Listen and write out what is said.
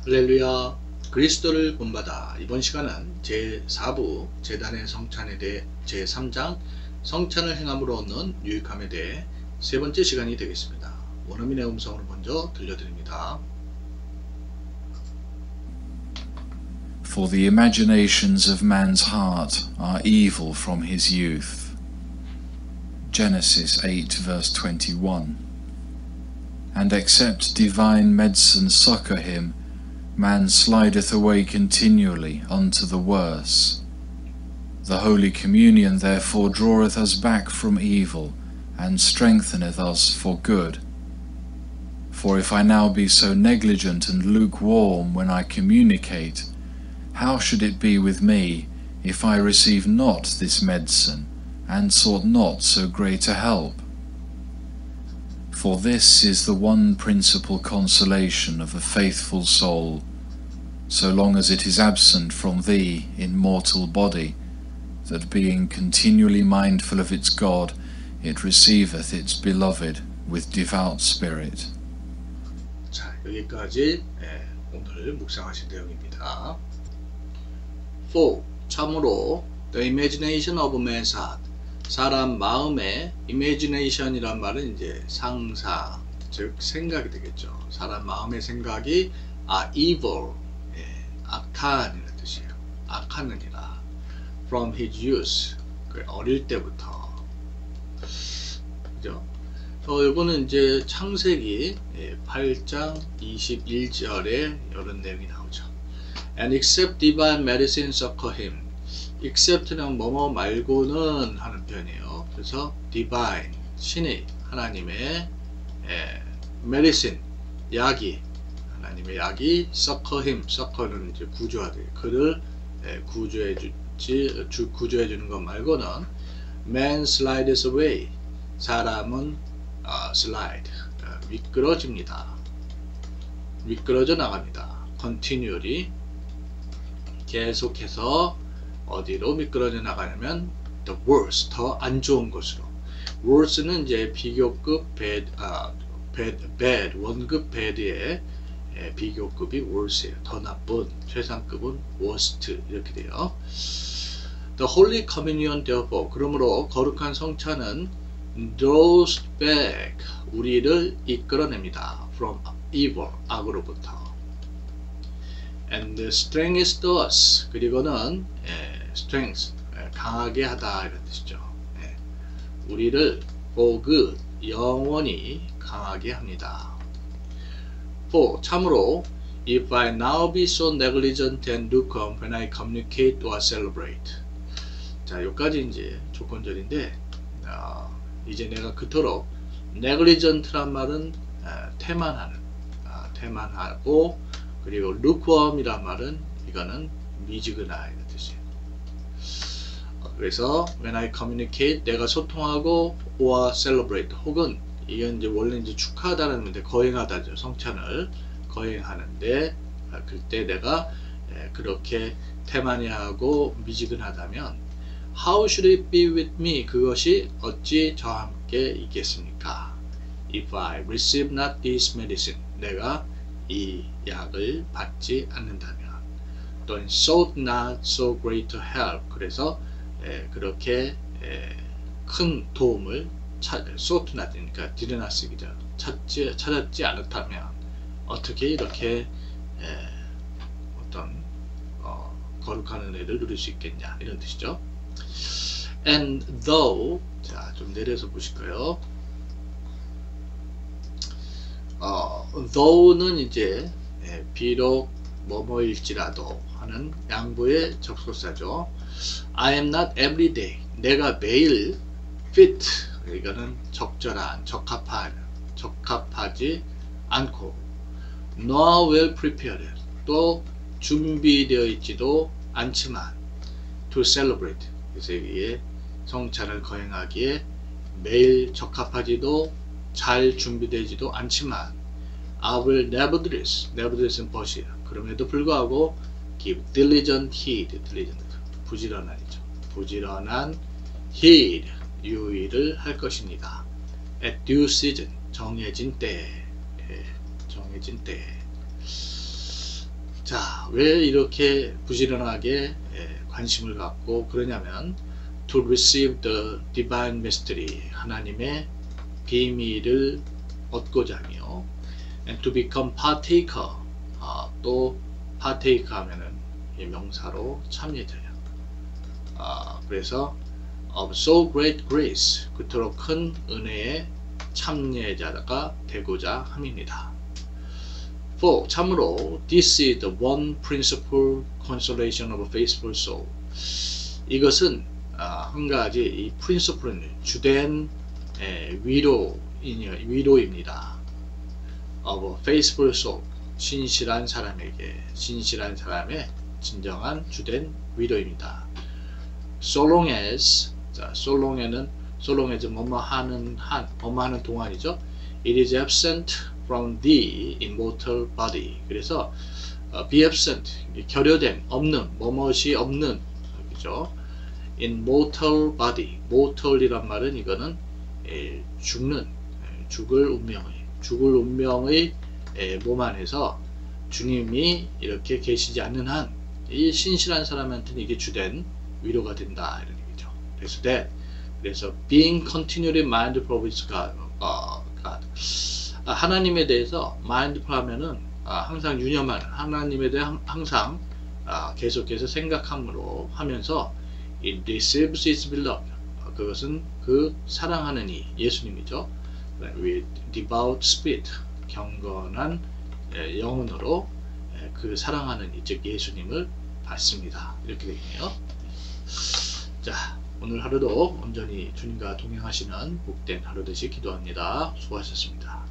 할렐루야. 그리스도를 본받아. 이번 시간은 제4부 제단의 성찬에 대해 제3장 성찬을 행함으로 얻는 유익함에 대해 세 번째 시간이 되겠습니다. 원어민의 음성으로 먼저 들려드립니다. For the imaginations of man's heart are evil from his youth. Genesis 8 verse 21. And except divine medicine succour him, man slideth away continually unto the worse. The Holy Communion therefore draweth us back from evil, and strengtheneth us for good. For if I now be so negligent and lukewarm when I communicate, how should it be with me if I receive not this medicine, and sought not so great a help? For this is the one principal consolation of a faithful soul, so long as it is absent from thee in mortal body, that being continually mindful of its God, it receiveth its beloved with devout spirit. 자, 여기까지 오늘 묵상하실 내용입니다. 4. 참으로 the imagination of man's heart, 사람 마음의 imagination이란 말은 이제 상사, 즉 생각이 되겠죠. 사람 마음의 생각이 evil, 악한이라는 뜻이에요. 악하느니라. From his youth, 어릴 때부터. 그죠? 이거는 이제 창세기 8장 21절에 이런 내용이 나오죠. And except divine medicine succor him. except는 뭐뭐 말고는 하는 표현이에요. 그래서 divine, 신의, 하나님의 medicine, 약이, 하나님의 약이 succor him, succor는 이제 구조하되 그를 구조해 주는 것 말고는 man slides away, 사람은 slide, 미끄러집니다. 미끄러져 나갑니다. continually, 계속해서 어디로 미끄러져 나가냐면 the worse, 더 안 좋은 곳으로. worse는 이제 비교급 bad, 원급 bad의 비교급이 worse예요. 더 나쁜, 최상급은 worst 이렇게 돼요. The Holy Communion therefore, 그러므로 거룩한 성찬은 draws back, 우리를 이끌어냅니다. from evil, 악으로부터. And strengthens us, 그리고는 strength, 강하게 하다 이런 뜻이죠. 우리를 for good, 영원히 강하게 합니다. 4. 참으로 if I now be so negligent and lukewarm when I communicate or celebrate. 자, 여기까지 이제 조건절인데 이제 내가 그토록 negligent란 말은 태만하는, 태만하고, 그리고 lukewarm이란 말은 이거는 미지근한 이런 뜻이에요. 그래서 when I communicate, 내가 소통하고, or celebrate, 혹은 이건 이제 원래 이제 축하하다는 의미인데 거행하다죠. 성찬을 거행하는데 그때 내가 그렇게 태만하고 미지근하다면 how should it be with me? 그것이 어찌 저와 함께 있겠습니까? If I receive not this medicine, 내가 이 약을 받지 않는다면, 또는 sought not so great to help, 그래서 그렇게 큰 도움을 sought not, 그러니까 did not 쓰기죠. 찾았지 않았다면 어떻게 이렇게 어떤 거룩한 은혜를 누릴 수 있겠냐 이런 뜻이죠. And though, 자, 좀 내려서 보실까요? though는 이제 비록 뭐뭐일지라도 하는 양보의 접속사죠. I am not every day, 내가 매일 fit, 이거는 적절한, 적합하지 않고, nor well prepared, 또 준비되어 있지도 않지만, to celebrate, 그래서 여기에 성찬을 거행하기에 매일 적합하지도 잘 준비되지도 않지만, I will nevertheless는 벗이에요. 그럼에도 불구하고 give diligent heed, 부지런한이죠. 부지런한 heed, 유의를 할 것입니다. at due season, 정해진 때, 정해진 때. 자, 왜 이렇게 부지런하게 관심을 갖고 그러냐면 to receive the divine mystery, 하나님의 비밀을 얻고자 하며 and to become partaker, 또 partaker 하면은 이 명사로 참여자예요. 그래서 of so great grace, 그토록 큰 은혜의 참여자가 되고자 함입니다. For, 참으로 this is the one principal consolation of a faithful soul. 이것은 한 가지 이 principle은 주된 위로입니다. of a faithful soul, 신실한 사람에게, 신실한 사람의 진정한 주된 위로입니다. So long as, 자, so long에는 so long as 뭐뭐 하는 동안이죠. It is absent from the immortal body. 그래서 be absent, 결여됨, 없는, 뭐뭇이 없는, 그죠? In mortal body, mortal이란 말은 이거는 죽을 운명의 몸 안에서 주님이 이렇게 계시지 않는 한 이 신실한 사람한테는 이게 주된 위로가 된다, 이런 얘기죠. 그래서 being continually mindful of his God, 하나님에 대해서 mindful 하면은 항상 유념하는, 하나님에 대해 항상 계속해서 생각함으로 하면서 it receives its beloved, 그것은 그 사랑하는 이 예수님이죠. with devout spirit, 경건한 영혼으로 그 사랑하는 이 즉 예수님을 받습니다. 이렇게 되겠네요. 자, 오늘 하루도 온전히 주님과 동행하시는 복된 하루 되시 기도합니다. 수고하셨습니다.